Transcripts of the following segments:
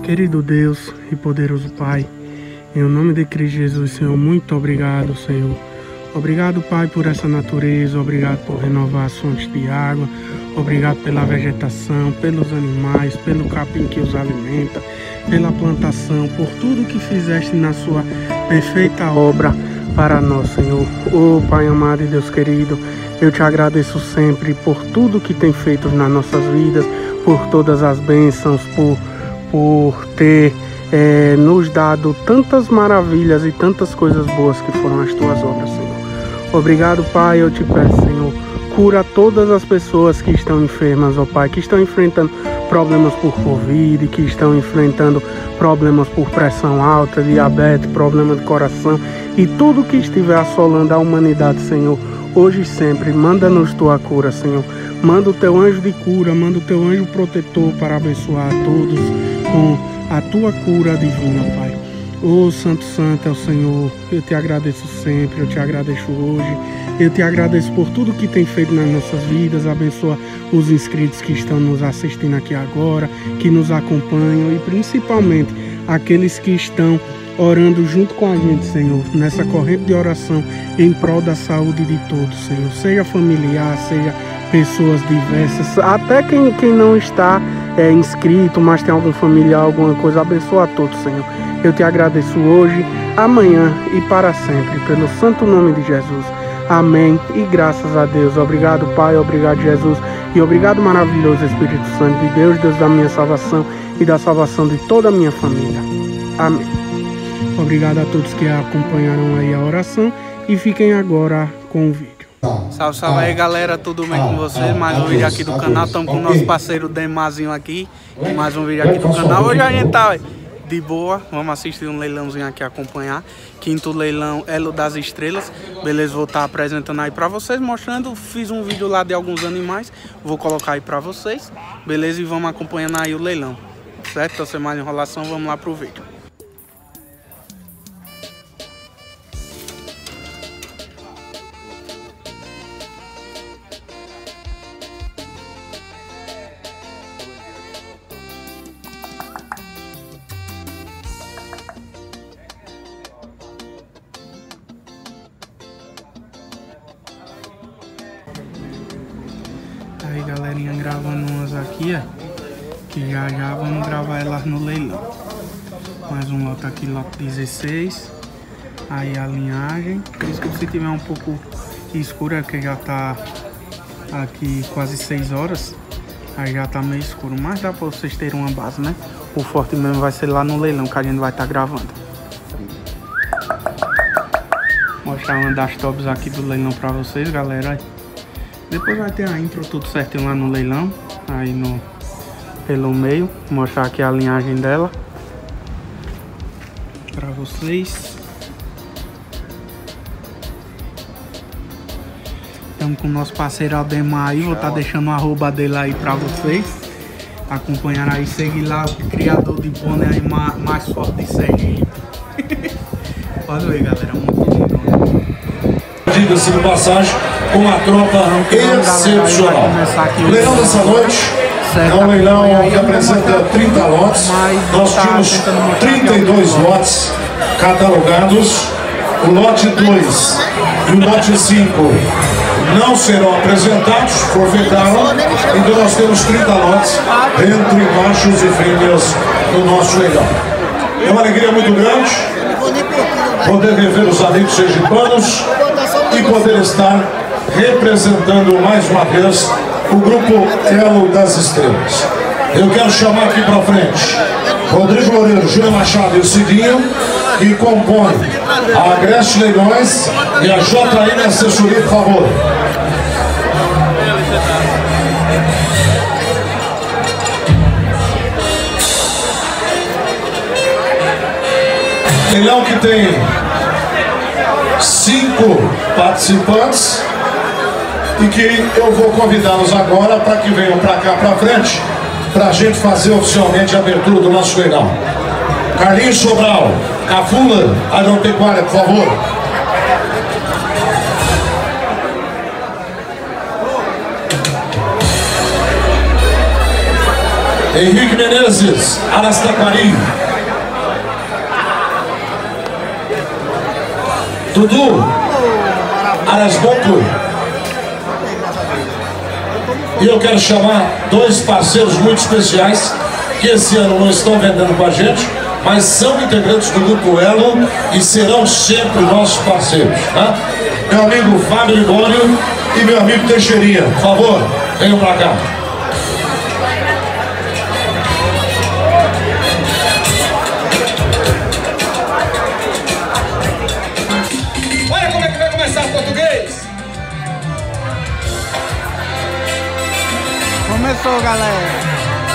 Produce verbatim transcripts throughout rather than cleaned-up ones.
Querido Deus e poderoso Pai, em nome de Cristo Jesus, Senhor, muito obrigado, Senhor. Obrigado, Pai, por essa natureza, obrigado por renovar as fontes de água, obrigado pela vegetação, pelos animais, pelo capim que os alimenta, pela plantação, por tudo que fizeste na sua perfeita obra para nós, Senhor. Oh, Pai amado e Deus querido, eu te agradeço sempre por tudo que tem feito nas nossas vidas, por todas as bênçãos, por, por ter é, nos dado tantas maravilhas e tantas coisas boas que foram as tuas obras, Senhor. Obrigado, Pai, eu te peço, Senhor, cura todas as pessoas que estão enfermas, ó Pai, que estão enfrentando problemas por Covid, que estão enfrentando problemas por pressão alta, diabetes, problema de coração e tudo que estiver assolando a humanidade, Senhor, hoje e sempre. Manda-nos tua cura, Senhor. Manda o teu anjo de cura, manda o teu anjo protetor para abençoar a todos com a tua cura divina, Pai. Oh, Santo, Santo é o Senhor, eu te agradeço sempre, eu te agradeço hoje, eu te agradeço por tudo que tem feito nas nossas vidas. Abençoa os inscritos que estão nos assistindo aqui agora, que nos acompanham e principalmente aqueles que estão orando junto com a gente, Senhor, nessa corrente de oração em prol da saúde de todos, Senhor, seja familiar, seja pessoas diversas, até quem, quem não está é, inscrito, mas tem algum familiar, alguma coisa, abençoa a todos, Senhor. Eu te agradeço hoje, amanhã e para sempre, pelo santo nome de Jesus. Amém e graças a Deus. Obrigado, Pai, obrigado, Jesus, e obrigado, maravilhoso Espírito Santo de Deus, Deus da minha salvação e da salvação de toda a minha família. Amém. Obrigado a todos que acompanharam aí a oração e fiquem agora com o vídeo. Salve, salve aí, galera, tudo bem com vocês? Mais um vídeo aqui do canal, estamos com o nosso parceiro Demazinho aqui, mais um vídeo aqui do canal. Hoje a gente tá de boa, vamos assistir um leilãozinho aqui, acompanhar. Quinto leilão, Elo das Estrelas, beleza? Vou estar apresentando aí pra vocês, mostrando, fiz um vídeo lá de alguns animais, vou colocar aí pra vocês, beleza? E vamos acompanhando aí o leilão, certo? Então sem mais enrolação, vamos lá pro vídeo. Aí, galerinha, gravando umas aqui, ó, que já já vamos gravar elas no leilão. Mais um lote aqui, lote dezesseis. Aí a linhagem, por isso que se tiver um pouco escuro é que já tá aqui quase seis horas. Aí já tá meio escuro, mas dá pra vocês terem uma base, né? O forte mesmo vai ser lá no leilão que a gente vai estar tá gravando. Mostrar uma das tops aqui do leilão pra vocês, galera. Depois vai ter a intro tudo certinho lá no leilão, aí no pelo meio, mostrar aqui a linhagem dela pra vocês. Estamos com o nosso parceiro Aldemar aí, vou estar tá deixando o arroba dele aí pra vocês acompanhar aí, seguir lá o criador de boné aí mais, mais forte de Sergipe. Pode ver, galera, muito lindo. Diga-se de passagem, com a tropa excepcional. O leilão dessa noite é um leilão que apresenta trinta lotes. Nós tínhamos trinta e dois lotes catalogados. O lote dois e o lote cinco não serão apresentados, forfeitaram. Então nós temos trinta lotes entre machos e fêmeas no nosso leilão. É uma alegria muito grande poder rever os amigos sergipanos e poder estar representando mais uma vez o grupo Elo das Estrelas. Eu quero chamar aqui para frente Rodrigo Loureiro, Júlio Machado e o Cidinho, que compõem a Agreste Leilões e a J N Assessoria, por favor. Leilão que tem cinco participantes e que eu vou convidá-los agora para que venham para cá para frente para a gente fazer oficialmente a abertura do nosso leilão. Carlinhos Sobral, Cafula Agropecuária, por favor. Henrique Menezes, Arastaquari. Dudu, Arasboco. E eu quero chamar dois parceiros muito especiais que esse ano não estão vendendo com a gente, mas são integrantes do Grupo Elo e serão sempre nossos parceiros, tá? Meu amigo Fábio Libório e meu amigo Teixeirinha, por favor, venham pra cá. Olha como é que vai começar o português. Começou, galera.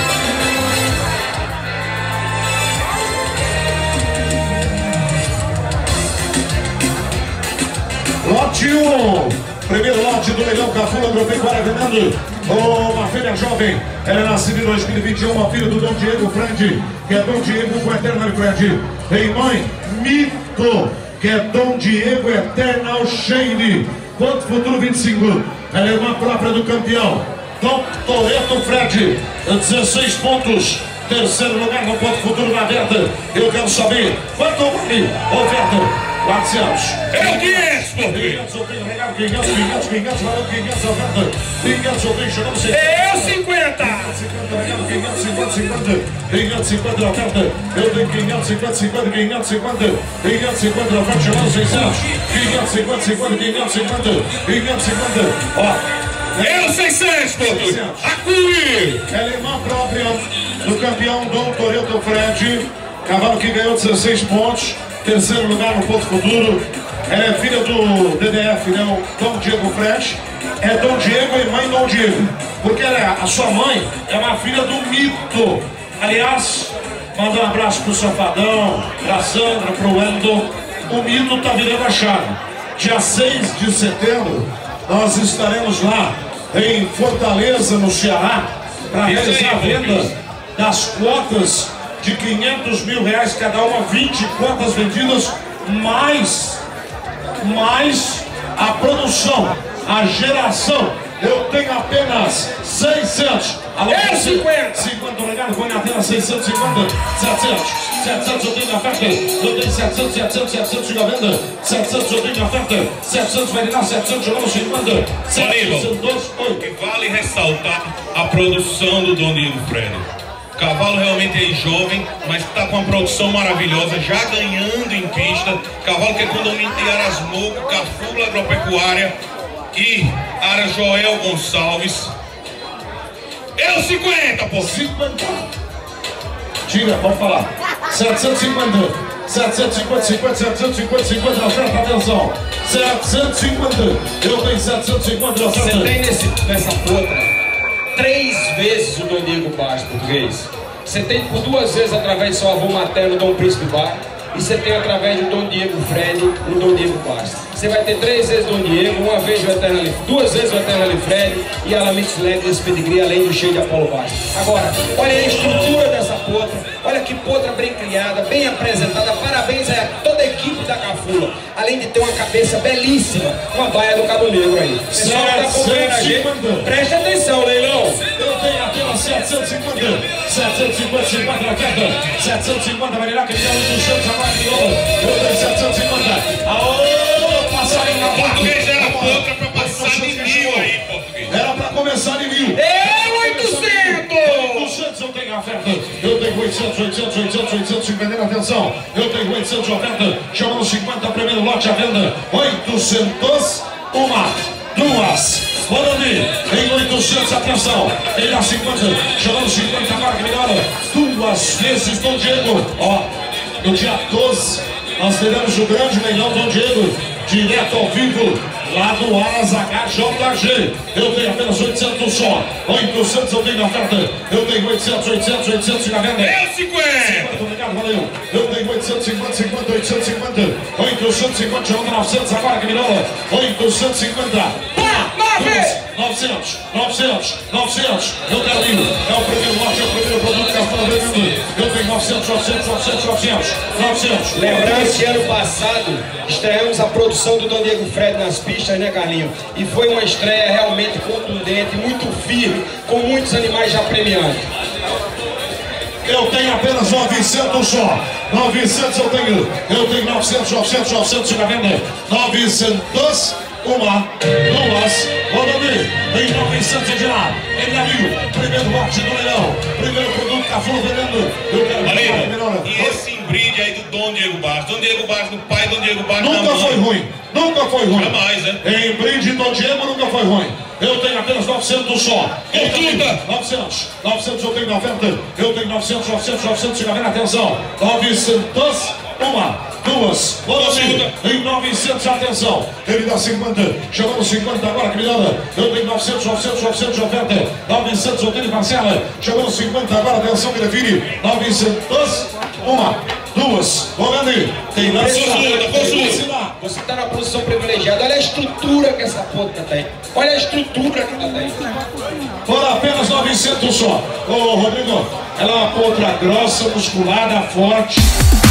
Lote um, primeiro lote do leilão Cafula Agropecuária vendendo uma filha jovem, ela é nascida em dois mil e vinte e um, uma filha do Dom Diego Fred, que é Dom Diego com Eternal Fred. Tem mãe, Mito, que é Dom Diego Eternal Shane, Ponto Futuro vinte e cinco, ela é irmã própria do campeão, Dom Toreto Fred, dezesseis pontos, terceiro lugar no Ponto Futuro na venda. Eu quero saber quanto vale oferta. quatrocentos. É o quinhentos, quinhentos, eu tenho regalo, quinhentos, quinhentos, quinhentos, valeu quinhentos, oferta. quinhentos, eu tenho, chegamos a É o cinquenta. cinquenta, regalo, quinhentos, cinquenta, cinquenta. quinhentos, cinquenta, oferta. Eu tenho quinhentos, cinquenta, cinquenta, quinhentos, cinquenta. quinhentos, cinquenta, oferta, chegamos a seiscentos. quinhentos, cinquenta, cinquenta, quinhentos, cinquenta. quinhentos, cinquenta, ó. É o seiscentos, português. Acui. Ela é irmã própria do campeão Dom Toreto Fred. Cavalo que ganhou dezesseis pontos. Terceiro lugar no Ponto Futuro. Ela é filha do D D F, né? O Dom Diego Fresh. É Dom Diego e mãe Dom Diego. Porque ela é, a sua mãe é uma filha do Mito. Aliás, manda um abraço pro Safadão, pra Sandra, pro Wendel. O Mito tá virando a chave. Dia seis de setembro, nós estaremos lá em Fortaleza, no Ceará, para realizar a venda das cotas de quinhentos mil reais cada uma, vinte cotas vendidas, mais, mais a produção, a geração. Eu tenho apenas seiscentos. Alô, é cinquenta. cinquenta, obrigado, põe na tela, seiscentos e cinquenta, setecentos. setecentos eu tenho na oferta, eu tenho setecentos, setecentos, setecentos de venda, setecentos eu tenho na oferta, setecentos vai dar, setecentos jogamos cinquenta, setecentos, oi. Vale ressaltar a produção do Dom Diego Fred. O cavalo realmente é jovem, mas está com uma produção maravilhosa, já ganhando em pista. Cavalo que é condomínio de Arasmoco, Cafula Agropecuária e Ara Joel Gonçalves. É o cinquenta, pô! cinquenta. Tira, pode falar. setecentos e cinquenta. setecentos e cinquenta, cinquenta, setecentos e cinquenta, cinquenta na oferta, atenção. setecentos e cinquenta. Eu tenho setecentos e cinquenta na oferta. Você tem nesse, nessa potra três vezes o Dom Diego Bastos, português. Você tem por duas vezes através de seu avô materno, Dom Príncipe Bar, e você tem através do Dom Diego Fred, o Dom Diego Bastos. Você vai ter três vezes Dom Diego, uma vez o Eternal, duas vezes o Eternal Fred e a Lamix Leg desse pedigree, além do cheio de Apolo Bastos. Agora, olha a estrutura dessa potra, olha que potra bem criada, bem apresentada. Parabéns a toda a equipe da Cafula, além de ter uma cabeça belíssima, uma baia do Cabo Negro aí. Pessoal que tá acompanhando a gente, preste atenção, leilão. Eu tenho apenas setecentos e cinquenta, setecentos e cinquenta, cinquenta na queda, setecentos e cinquenta, vai virar que ele é oitocentos, agora de novo. Eu tenho setecentos e cinquenta. Aô, passarinho na porta. Português era pouca pra passar de mil aí, português. Era pra começar de mil. É oitocentos! oitocentos eu tenho a oferta. Eu tenho oitocentos, oitocentos, oitocentos, oitocentos, vendendo, atenção. Eu tenho oitocentos de oferta. Chamando cinquenta, primeiro lote à venda. oitocentos, uma, duas. Morandi, em oitocentos, atenção. Ele dá cinquenta, chamando cinquenta, agora que melhora. Duas vezes Dom Diego. Ó, no dia doze, nós teremos o grande leilão Dom Diego, direto ao vivo, lá do Aras H J G. Eu tenho apenas oitocentos só. oitocentos eu tenho na oferta. Eu tenho oitocentos, oitocentos, oitocentos na venda. É o cinquenta. Obrigado, valeu. Eu tenho oitocentos e cinquenta, cinquenta, oitocentos e cinquenta. oitocentos e cinquenta, chamando novecentos, agora que melhora. oitocentos e cinquenta. Pá! novecentos, novecentos, novecentos. Eu quero mil. É o primeiro lote, é o primeiro produto que eu estou vendendo. Eu tenho novecentos, novecentos, novecentos, novecentos, novecentos. Lembrando que ano passado estreamos a produção do Dom Diego Fred nas pistas, né, Carlinhos? E foi uma estreia realmente contundente, muito firme, com muitos animais já premiados. Eu tenho apenas novecentos só. novecentos eu tenho. Eu tenho novecentos, novecentos, novecentos na venda. novecentos. Uma, duas, rodando em novecentos de lá. Ele amigo, primeiro lote do leilão. Primeiro produto Cafulo vendendo. Eu quero Marina, e esse embrinde aí do Dom Diego Bastos? Dom Diego Bastos, do pai Dom Diego Bastos. Nunca foi ruim, nunca foi ruim. Jamais, né? Em brinde Dom Diego nunca foi ruim. Eu tenho apenas novecentos só. Eu tenho novecentos. novecentos eu tenho na oferta. Eu tenho novecentos, novecentos, novecentos. Chega bem na atenção. novecentos. Uma, duas, vamos em novecentos, atenção. Ele dá cinquenta. Chamamos cinquenta agora, que melhora. Eu tenho novecentos, novecentos, novecentos de oferta. novecentos eu tenho parcela. Chamamos cinquenta agora, atenção, que define. novecentos. Uma, duas, vamos ali. Tem lá. Você está na posição privilegiada. Olha a estrutura que essa ponta tem. Olha a estrutura que ela tem. Por apenas novecentos só. Ô, Rodrigo, ela é uma ponta grossa, musculada, forte.